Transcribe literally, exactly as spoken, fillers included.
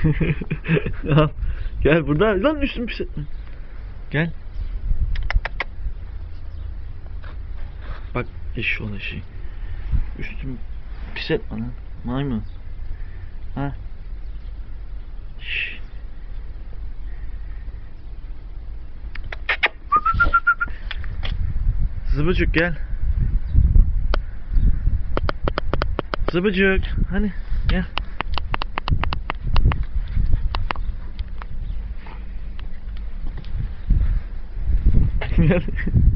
Al. Gel burada. Lan üstüm pis etme. Gel. Bak eşi olan şey. Üstüm pis etme lan. Maymun. Ha. Şş. Zıbıcık gel. Zıbıcık. Hani gel. Gel.